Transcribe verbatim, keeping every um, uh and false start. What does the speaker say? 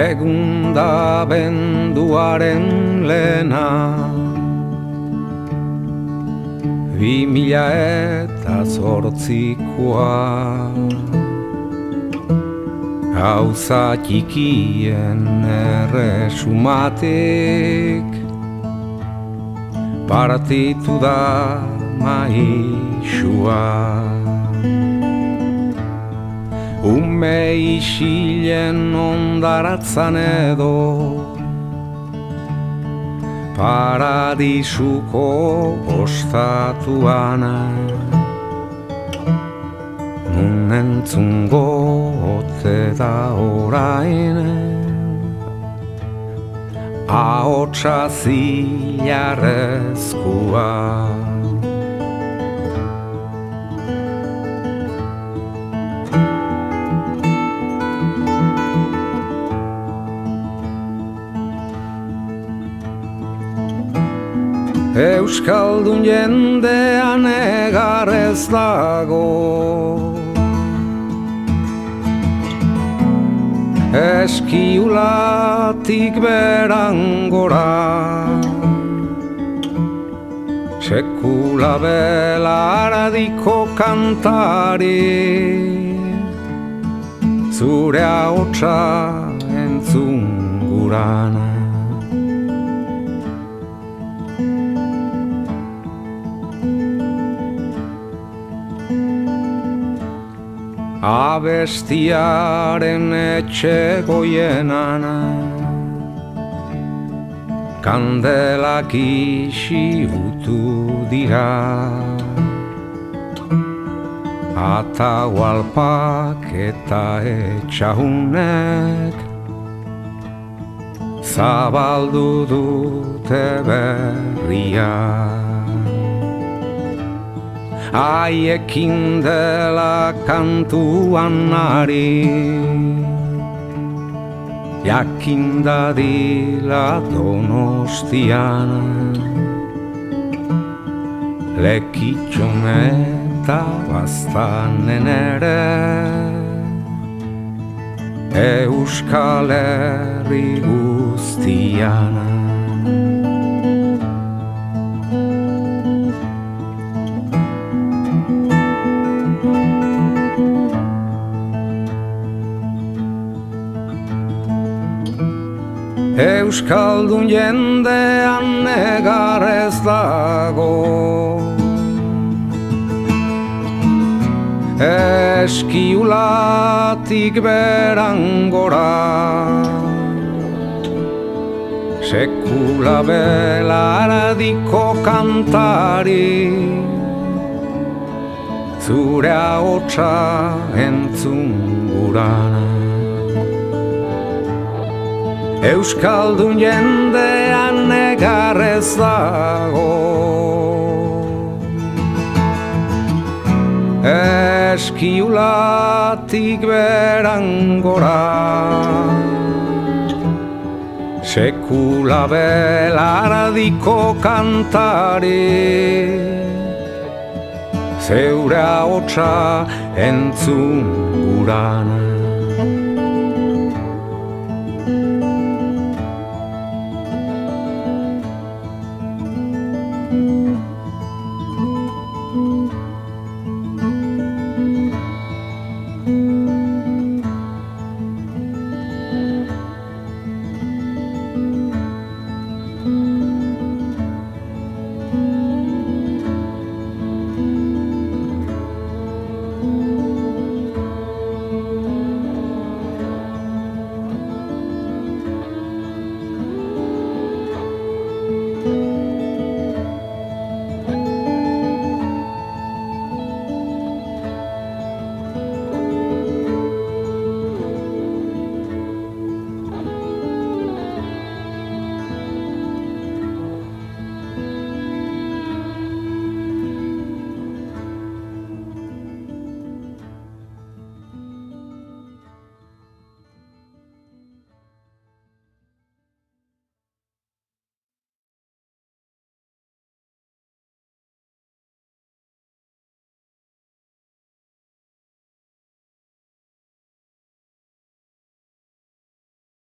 Egun da benduaren lehena, bi mila eta zortzikoa. Gauza txikien erresumatik partitu da maixua. Ume isilen ondaratzan edo paradisuko ostatuan nun entzungo ote da orain ahotsa zilarrezkoa. Euskaldun jendean egar ez dago, eskiulatik berangora, sekula belaradiko kantari, zure ahotsa entzun gurana. Abestiaren etxe goienan kandelak isi utu dira, atahualpak eta etxahunek zabaldu dute berria. Haiekin dela kantuan ari, jakin dadila Donostian, Lekitxon eta Baztanen ere, Euskal Herri guztian. Euskaldun jendean negar ez dago, eskiulatik berangora, sekula belaradiko kantari, zure ahotsa entzun gurana. Euskaldun jendean negar ez dago, eskiulatik berangora, sekula belaradiko kantari, zeure ahotsa entzun gurana.